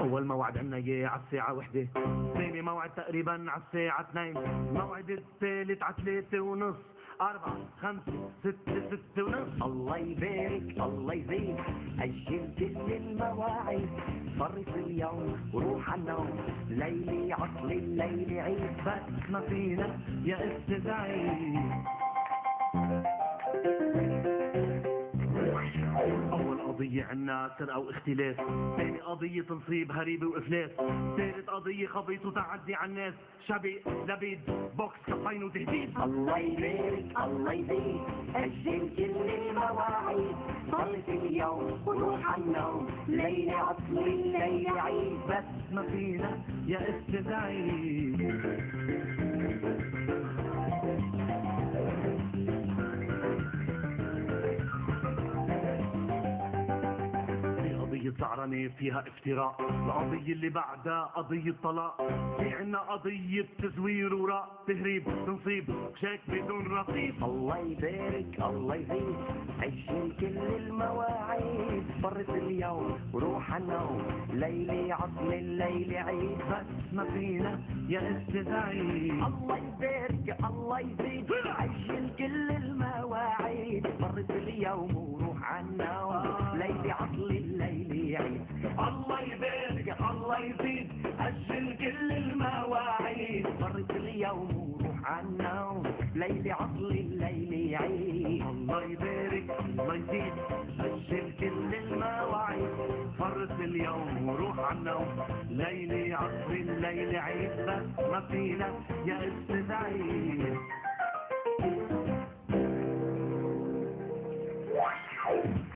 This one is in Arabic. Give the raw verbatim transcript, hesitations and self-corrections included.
أول موعد عنا إياه عالساعة وحدة، ثاني موعد تقريبا عالساعة اثنين، موعد الثالث عالثلاثة ونص، أربعة خمسة ستة ستة ونص. الله يبارك الله يزيد أجل كل المواعيد، صرف اليوم وروح عالنوم، ليلي عطلة الليلة عيد، بس ما فينا يا أستاذ عيد. أول قضية عنا سرقة واختلاس، ثاني قضية تنصيب هريبة وإفلاس، ثالث قضية خبيط وتعدي على الناس، شبي لبيد بوكس كفين وتهديد. الله يبارك الله يزيد أجل كل المواعيد، صرف اليوم وروح عالنوم، ليلة عطلة الليلة عيد، بس ما فينا يا أستاذ عيد. قضية سعرانة فيها افتراء، القضية اللي بعدها قضية طلاق، في عنا قضية تزوير وراء، تهريب تنصيب شيك بدون رصيد. الله يبارك الله يزيد أجل كل المواعيد، صرف اليوم وروح عالنوم، ليلة عطلة الليلة عيد، بس ما فينا يا أستاذ عيد. الله يبارك الله يزيد أجل كل المواعيد، صرف اليوم وروح عالنوم، ليلة عطلة الليلة عيد. الله يبارك الله يزيد أجل كل المواعيد، صرف اليوم وروح عالنوم، ليلة عطلة الليلة عيد. الله يبارك الله يزيد أجل كل المواعيد، فرط اليوم وروح عالنوم، ليلة عطر الليل عيد، بس ما فينا يا أستاذ عيد.